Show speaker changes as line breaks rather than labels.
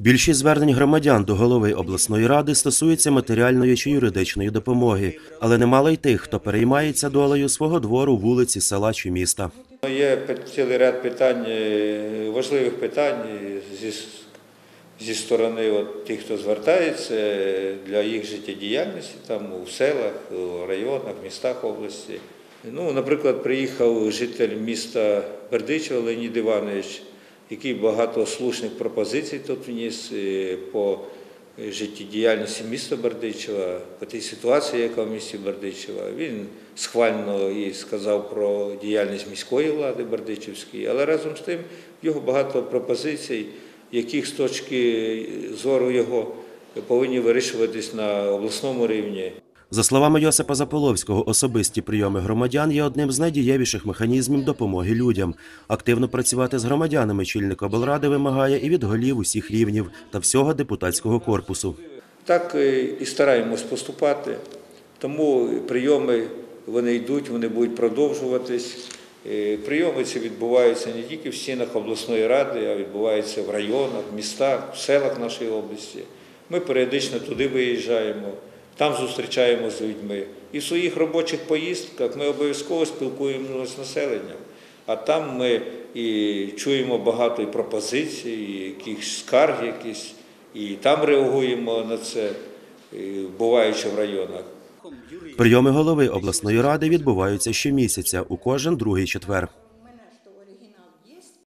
Більшість звернень громадян до голови обласної ради стосується матеріальної чи юридичної допомоги, але немало й тих, хто переймається долею свого двору, вулиці, села чи міста.
Є цілий ряд питань, важливих питань зі сторони тих, хто звертається для їх життєдіяльності там у селах, у районах, містах області. Наприклад, приїхав житель міста Бердичева Леонід Іванович, який багато слушних пропозицій тут вніс по життєдіяльності міста Бердичева, по тій ситуації, яка в місті Бердичева. Він схвально і сказав про діяльність міської влади Бердичівської, але разом з тим в його багато пропозицій, яких з точки зору його повинні вирішуватись на обласному рівні.
За словами Йосипа Заполовського, особисті прийоми громадян є одним з найдієвіших механізмів допомоги людям. Активно працювати з громадянами чільник облради вимагає і від голів усіх рівнів та всього депутатського корпусу.
Так і стараємось поступати, тому прийоми вони йдуть, вони будуть продовжуватись. Прийоми ці відбуваються не тільки в стінах обласної ради, а відбуваються в районах, містах, в селах нашої області. Ми періодично туди виїжджаємо. Там зустрічаємося з людьми. І в своїх робочих поїздках ми обов'язково спілкуємося з населенням. А там ми і чуємо багато і пропозицій, і якихось скарг якісь, і там реагуємо на це, буваючи в районах.
Прийоми голови обласної ради відбуваються щомісяця, у кожен другий четвер.